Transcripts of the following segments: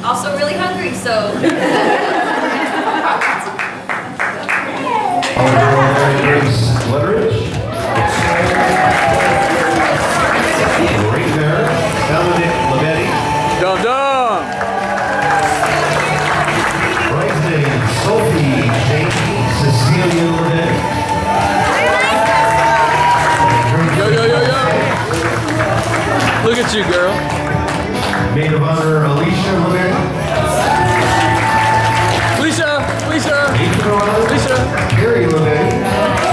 also really hungry, so. Leverage. Great marriage. Dominic Lavetti. Dum dum. Bridesmaids Sophie, Shaky, Cecilia Lavetti. Yo yo yo yo. Look at you, girl. Maid of honor Alicia Lavetti. Alicia. Gary Lavetti.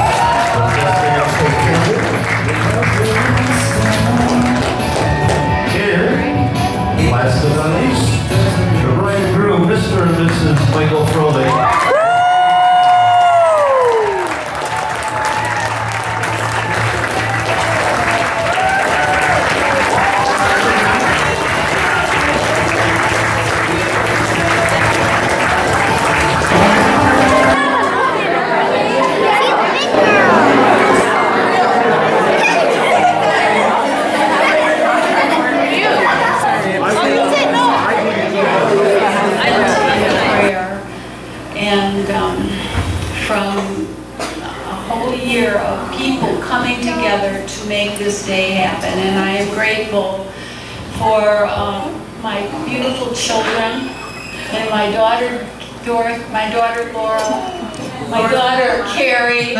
And last but not least, the bride and groom, Mr. and Mrs. Michael Frolik. From a whole year of people coming together to make this day happen, and I am grateful for my beautiful children and my daughter Laura, my daughter Carrie,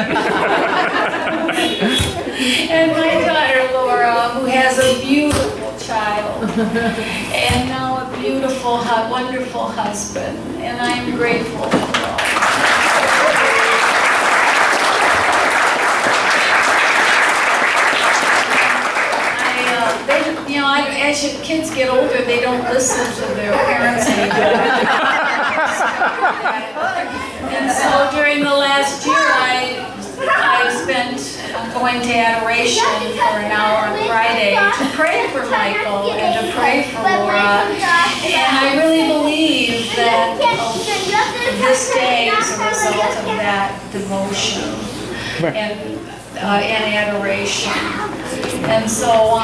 and my daughter Laura, who has a beautiful child, and now a beautiful, wonderful husband, and I am grateful for all. You know, as your kids get older, they don't listen to their parents anymore. And so during the last year, I spent going to adoration for an hour on Friday to pray for Michael and to pray for Laura. And I really believe that this day is a result of that devotion and adoration. And so,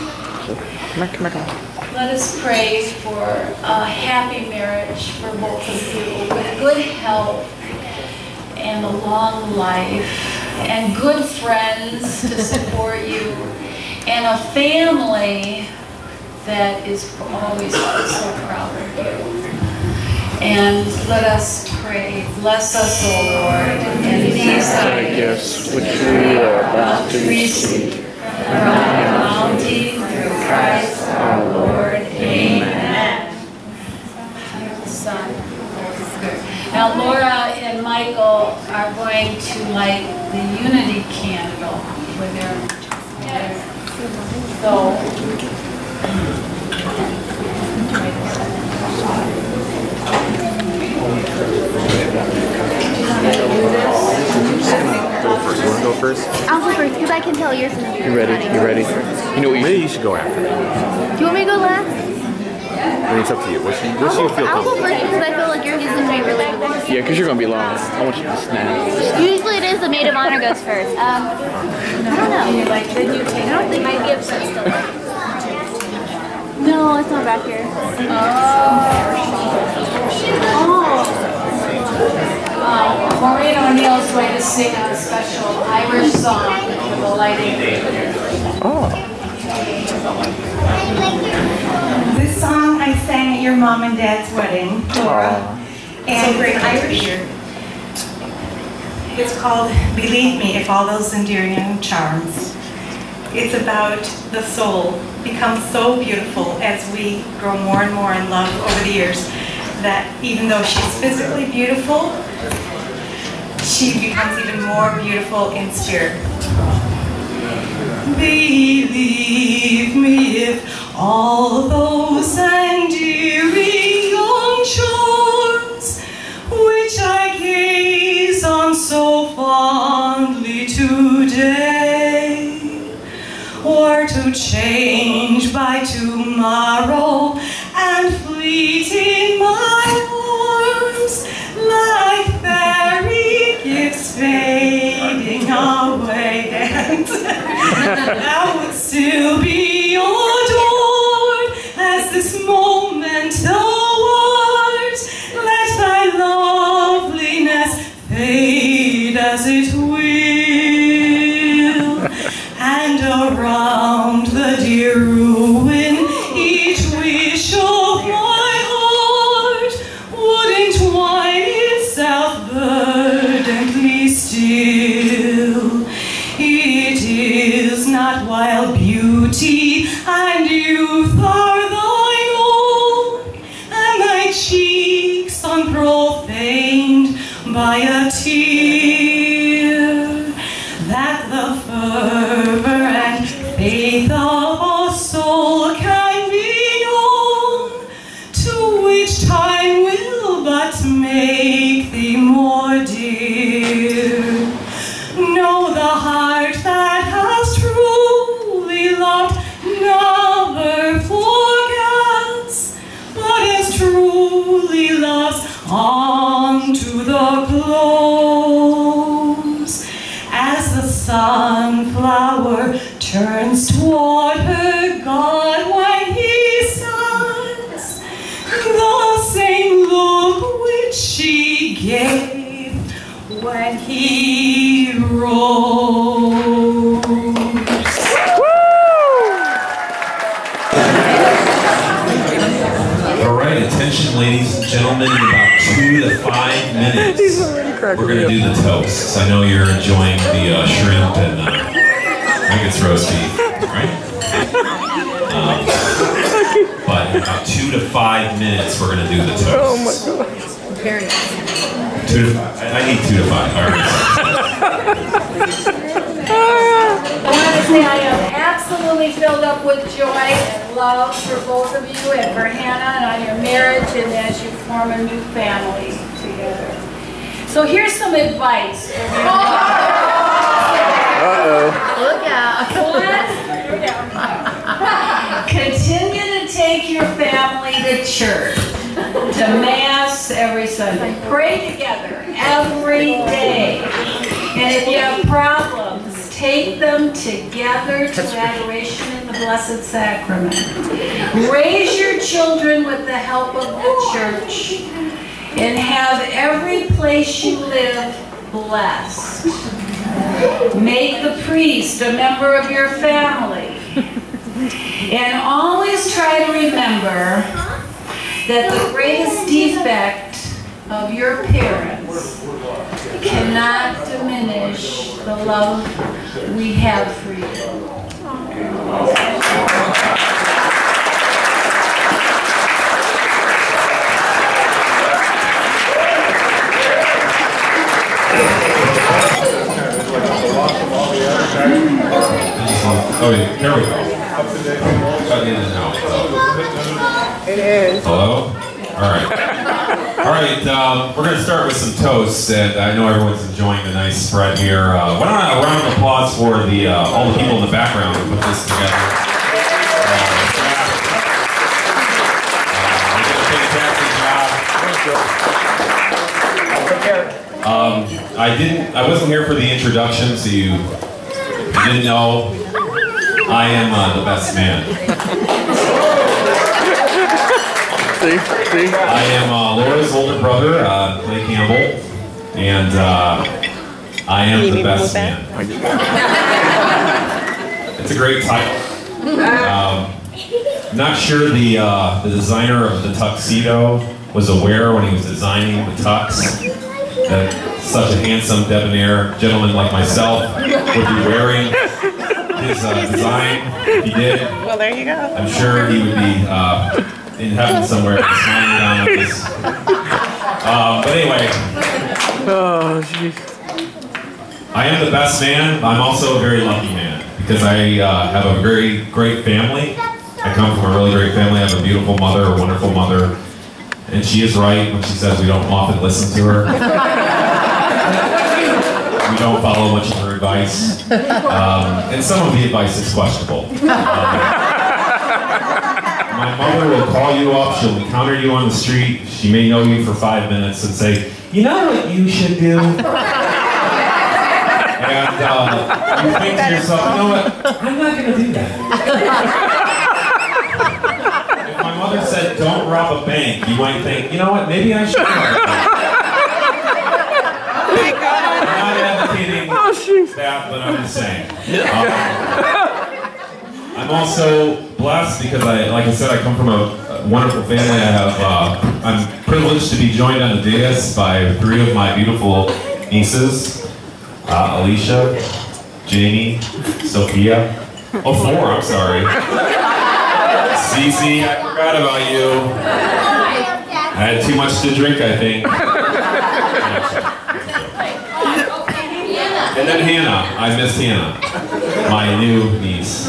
let us pray for a happy marriage for both of you, with good health and a long life, and good friends to support you, and a family that is always so proud of you. And let us pray. Bless us, O Lord, and these thy gifts which we are about to receive. From thy bounty through Christ our Lord. Amen. Son. Now Laura and Michael are going to light the unity candle with their Go first. You want to go first? I'll go first because I can tell yours is funny. You ready? You ready? You know what? Maybe you should go after me. Do you want me to go last? I mean, it's up to you. What do you feel I'll go comfortable? first because I feel like yours is going to be really good. Yeah, because you're going to be long. I want you to snap. Usually it is the maid of honor goes first. I don't know. I don't think my gifts are still there. No, it's not back here. Maureen O'Neill's going to sing a special Irish song for the lighting. This song I sang at your mom and dad's wedding, Laura. And great Irish. It's called Believe Me, If All Those Endearing Charms. It's about the soul becomes so beautiful as we grow more and more in love over the years, that even though she's physically beautiful, she becomes even more beautiful in spirit. Believe me, if all those endearing young charms which I gaze on so fondly today were to change by tomorrow and fleet in my arms like fairy gifts fading away, and I would still be adored as this moment the right, attention ladies and gentlemen, in about 2 to 5 minutes, we're going to do the toasts. I know you're enjoying the shrimp and I think it's roast beef, right? But in about 2 to 5 minutes, we're going to do the toast. Oh my God. Very nice. I need 2 to 5. I already said. I want to say I am absolutely filled up with joy and love for both of you and for Hannah and on your marriage and as you form a new family together. So here's some advice for you. Uh-oh. Look out. One, continue to take your family to church, to Mass every Sunday. Pray together every day. And if you have problems, take them together to adoration in the Blessed Sacrament. Raise your children with the help of the church and have every place you live blessed. Make the priest a member of your family. And always try to remember that the greatest defect of your parents cannot diminish the love we have for you. Oh, yeah, there we go. Cut in and out. It is. Hello? All right. All right, we're going to start with some toasts, and I know everyone's enjoying the nice spread here. Why don't I have a round of applause for the all the people in the background who put this together. They did a fantastic job. I wasn't here for the introduction, so you didn't know I am the best man. See? I am Laura's older brother, Clay Campbell, and I am the best man. It's a great title. Not sure the designer of the tuxedo was aware when he was designing the tux that such a handsome, debonair gentleman like myself would be wearing his design. If he did. Well, there you go. I'm sure he would be in heaven somewhere, smiling down at this. But anyway. Oh, jeez. I am the best man. I'm also a very lucky man because I have a very great family. I come from a really great family. I have a beautiful mother, a wonderful mother. And she is right when she says we don't often listen to her. We don't follow much of her advice. And some of the advice is questionable. My mother will call you up, she'll encounter you on the street, she may know you for 5 minutes and say, you know what you should do? And you think to yourself, you know what, I'm not going to do that. If my mother said, don't rob a bank, you might think, you know what, maybe I should rob a bank. I'm not advocating that, but I'm just saying. I'm also blessed because like I said, I come from a wonderful family. I'm privileged to be joined on the dais by 3 of my beautiful nieces, Alicia, Jamie, Sophia. Oh, 4, I'm sorry. Cece, I forgot about you. I had too much to drink, I think. And then Hannah, I missed Hannah, my new niece.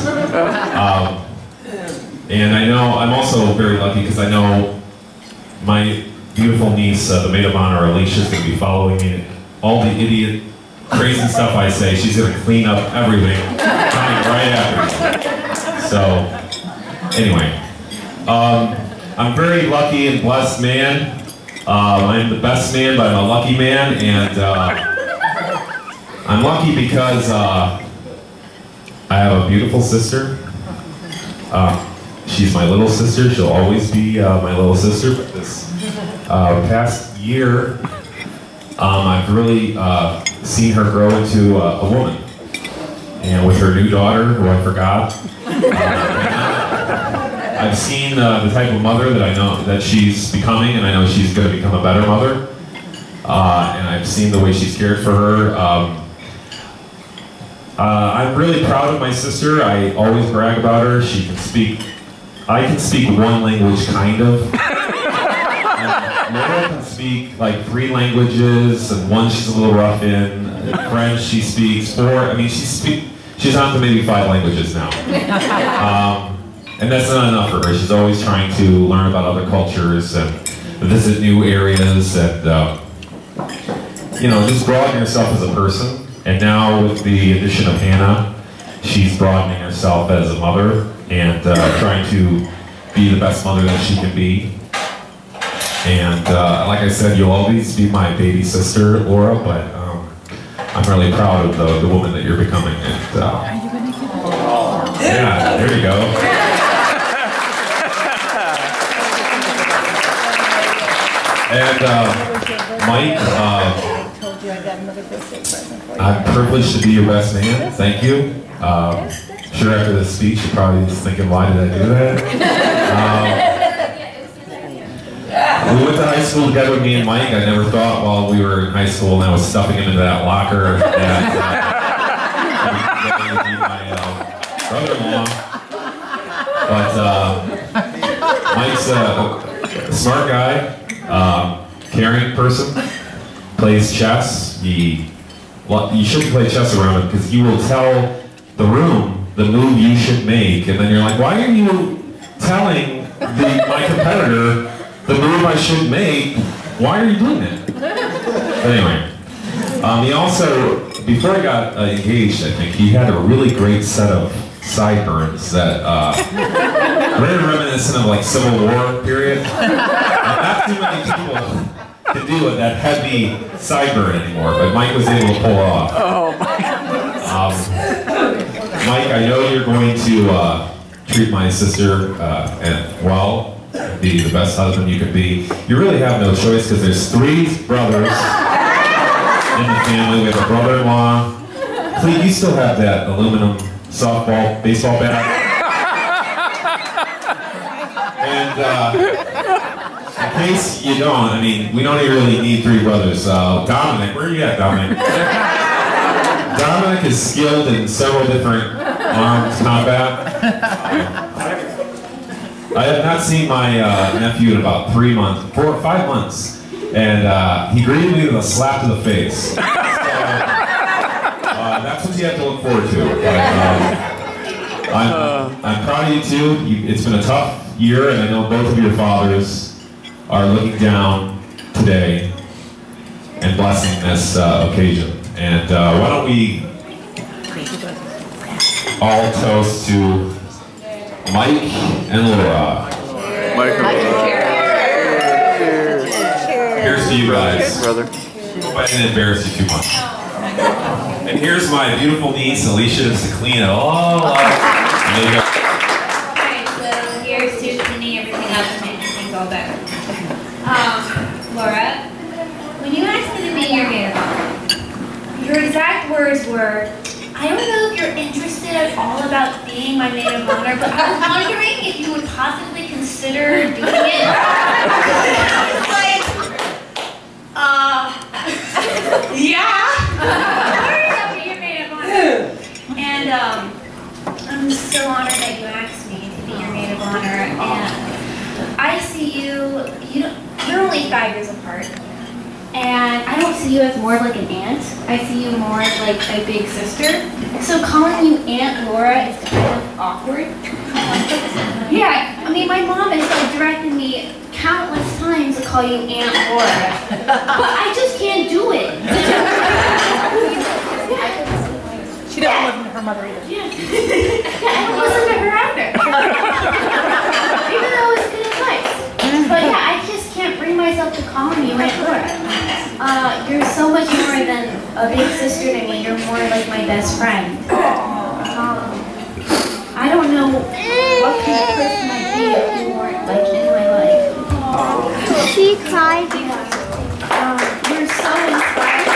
And I know, I'm also very lucky because I know my beautiful niece, the maid of honor, Alicia, is going to be following me. All the idiot, crazy stuff I say, she's going to clean up everything, coming right after me. So, anyway, I'm very lucky and blessed man. I'm the best man, but I'm a lucky man, and I'm lucky because I have a beautiful sister. She's my little sister. She'll always be my little sister. But this past year, I've really seen her grow into a woman. And with her new daughter, who I forgot, I I've seen the type of mother that I know that she's becoming, and I know she's going to become a better mother. And I've seen the way she's cared for her. I'm really proud of my sister. I always brag about her. She can speak, I can speak one language, kind of. Laura can speak like 3 languages, and one she's a little rough in. French she speaks 4. I mean, she's on to maybe 5 languages now. And that's not enough for her. She's always trying to learn about other cultures and visit new areas and, you know, just broaden herself as a person. And now with the addition of Hannah, she's broadening herself as a mother and trying to be the best mother that she can be. And like I said, you'll always be my baby sister, Laura, but I'm really proud of the woman that you're becoming. And, yeah, there you go. And Mike, I'm privileged to be your best man. Thank you. Sure, after this speech, you're probably just thinking, why did I do that? We went to high school together, me and Mike. I never thought while we were in high school and I was stuffing him into that locker that he would be my brother-in-law. But Mike's a smart guy. Caring person, plays chess. You shouldn't play chess around him because he will tell the room the move you should make, and then you're like, why are you telling my competitor the move I should make? Why are you doing it? But anyway, he also, before he got engaged, I think he had a really great set of sideburns that very reminiscent of like Civil War period. Not too many people can do it, that heavy sideburn anymore, but Mike was able to pull it off. Oh my God. Mike, I know you're going to treat my sister well, be the best husband you can be. You really have no choice because there's 3 brothers in the family. We have a brother-in-law. Clete, you still have that aluminum softball, baseball bat. And in case you don't, I mean, we don't really need 3 brothers. Dominic, where are you at, Dominic? Dominic is skilled in several different armed combat. I have not seen my nephew in about 4 or 5 months, and he greeted me with a slap to the face. So, that's what you have to look forward to. But, I'm proud of you too. It's been a tough year, and I know both of your fathers are looking down today and blessing this occasion. And why don't we all toast to Mike and Laura. Here's to you guys. Brother. Hope I didn't embarrass you too much. And here's my beautiful niece, Alicia, just to clean it all up. There you go. Alright, so here's to cleaning everything up and making things all better. Laura, when you asked me to be your maid of honor, your exact words were, I don't know if you're interested at all about being my maid of honor, but I was wondering if you would possibly consider doing it. I was like, yeah. I'll be your maid of honor. And I'm so honored that you asked me to be your maid of honor. And I see you're only 5 years apart. And I don't see you as more like an aunt. I see you more as like a big sister. So calling you Aunt Laura is kind of awkward. Yeah, I mean, my mom has like directed me countless times to call you Aunt Laura. But I just can't do it. She doesn't listen to her mother either. Yeah, I don't listen to her either. Even though it's good advice. But yeah, I just can't bring myself to calling you Aunt Laura. You're so much more than a big sister to me. You're more like my best friend. I don't know what kind of person I'd be if you weren't like in my life. She cried. You're so inspiring.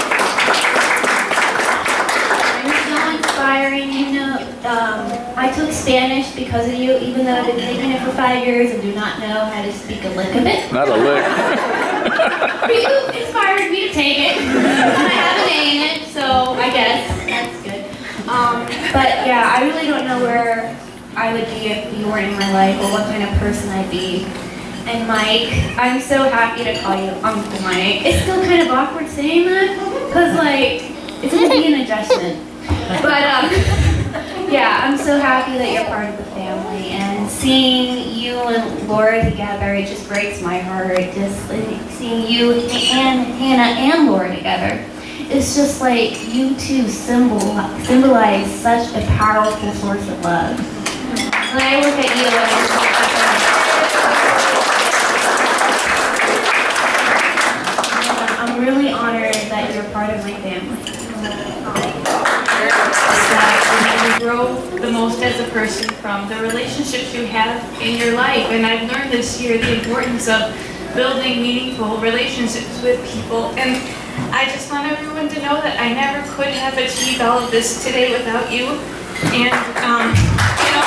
You're so inspiring. You know, I took Spanish because of you, even though I've been taking it for 5 years and do not know how to speak a lick of it. Not a lick. You inspired me to take it, and I have an A in it, so I guess that's good. But yeah, I really don't know where I would be if you weren't in my life, or what kind of person I'd be. And Mike, I'm so happy to call you Uncle Mike. It's still kind of awkward saying that, because like, it's going to be an adjustment. But yeah, I'm so happy that you're part of the family, and seeing you and Laura together, it just breaks my heart. Just like, seeing you and Hannah and Laura together, it's just like you two symbolize such a powerful source of love. When I look at you, I'm really honored that you're part of my family. You grow the most as a person from the relationships you have in your life. And I've learned this year the importance of building meaningful relationships with people. And I just want everyone to know that I never could have achieved all of this today without you. And, you know,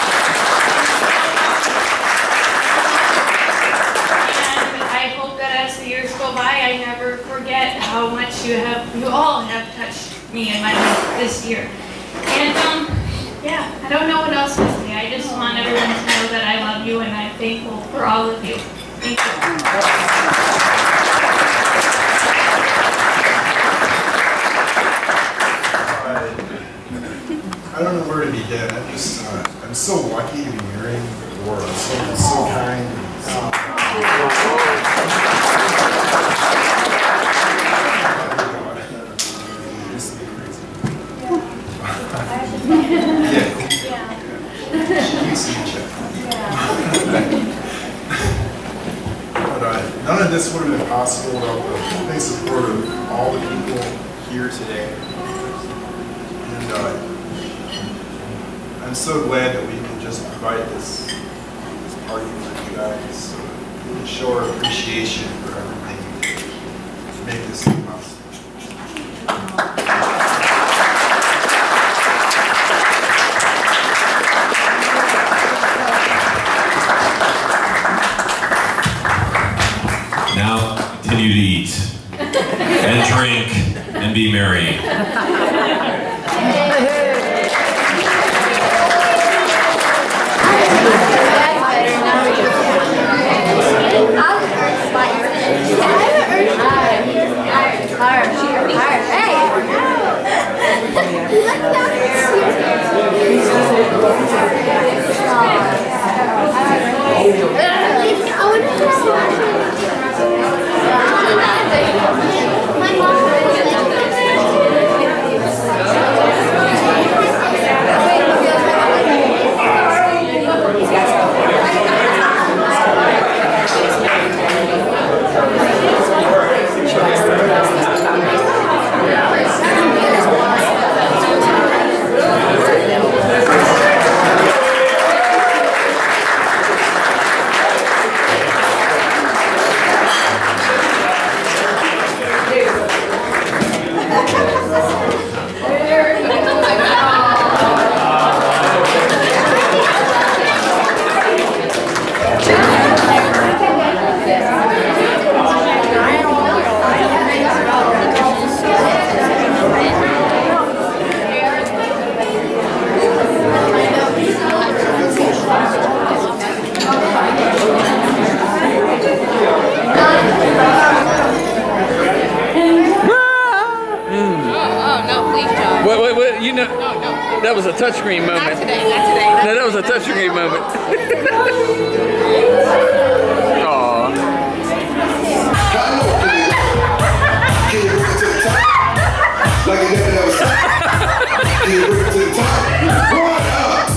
and I hope that as the years go by, I never forget how much you all have touched me in my life this year. And yeah, I don't know what else to say. I just want everyone to know that I love you and I'm thankful for all of you. Thank you. I don't know where to begin. I'm so lucky to be marrying Laura. So kind. None of this would have been possible without the big support of all the people here today. And I'm so glad that we could just provide this party for you guys, so to show our appreciation for everything to make this possible. Now, continue to eat and drink and be merry. Wait, you know, that was a touchscreen moment. Not today, not today. No, that was a touchscreen moment. Aww. Can you bring it to the top? Like you never know. Can you bring it to the top? What up?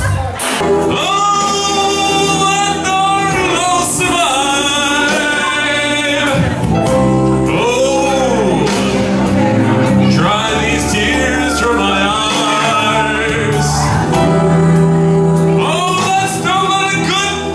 Oh, let's talk about a good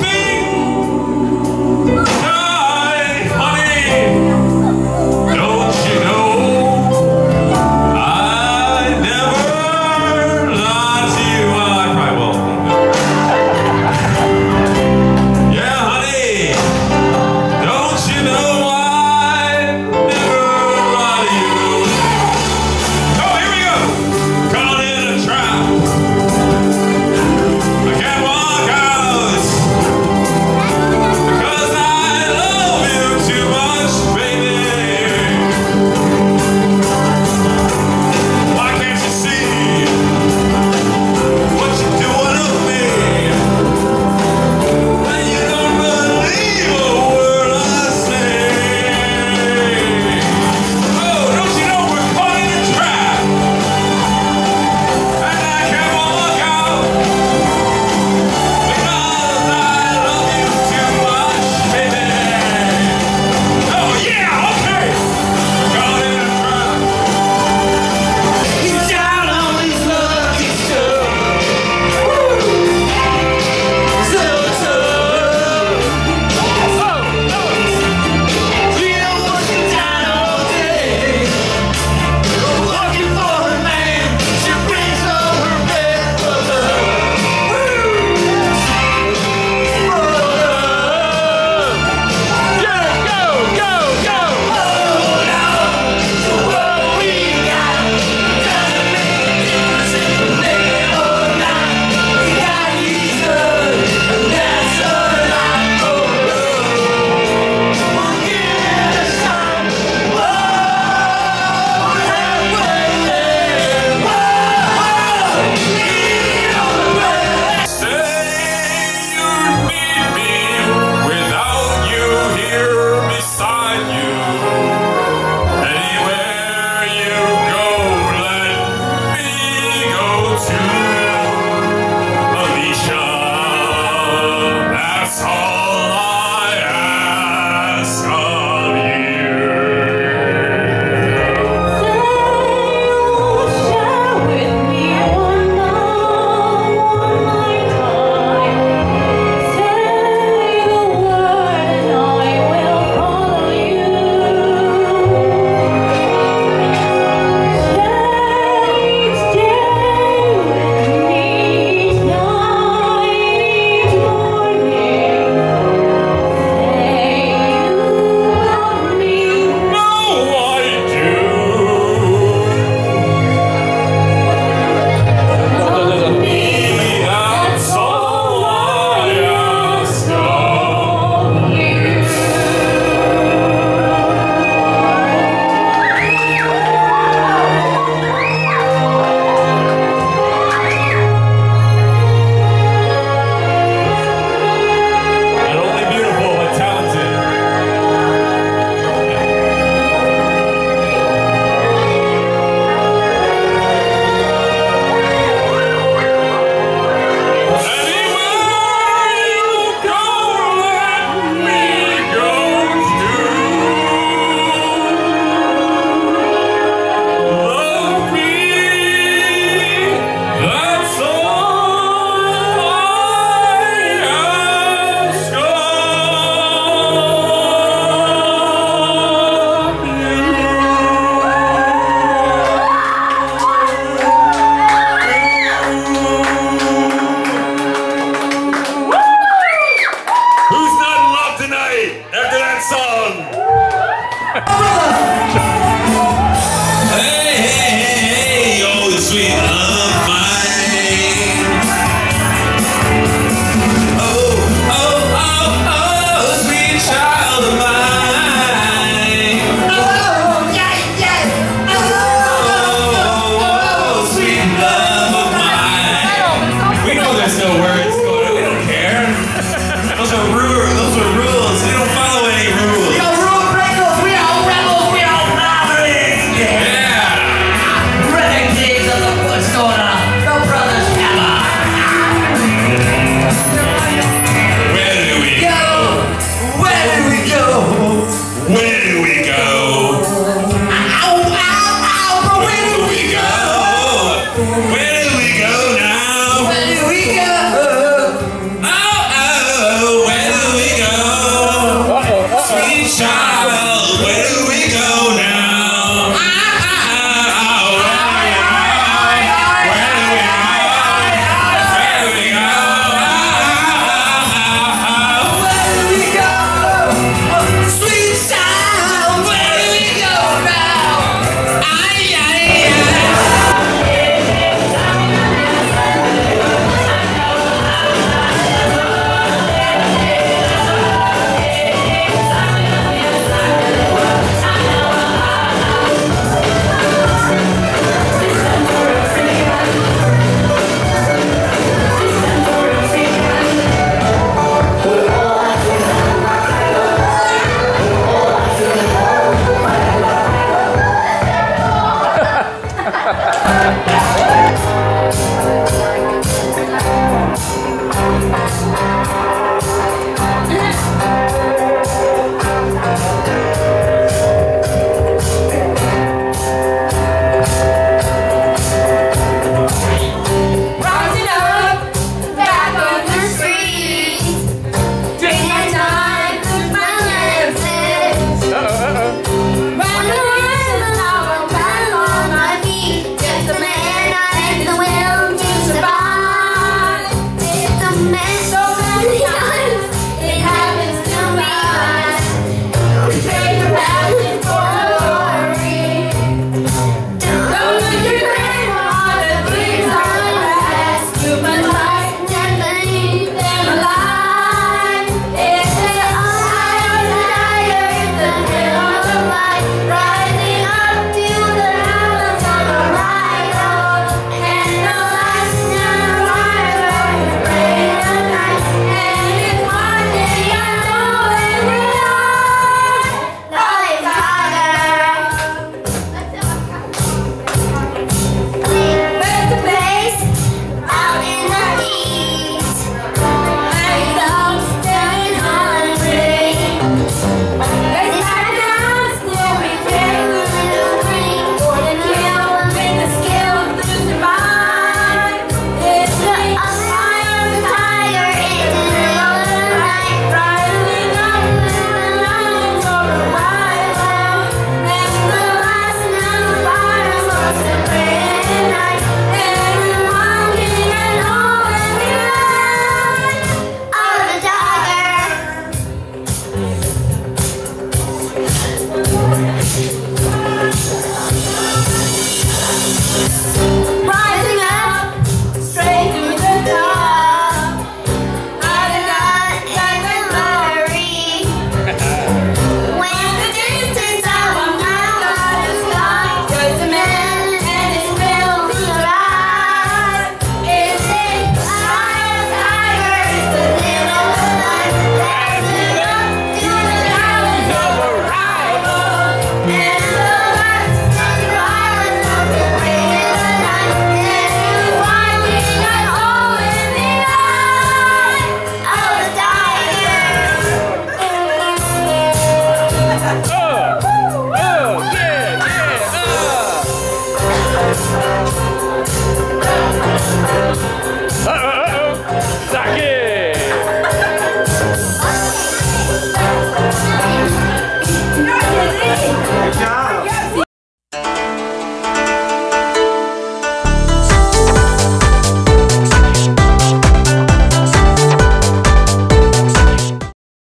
Good job.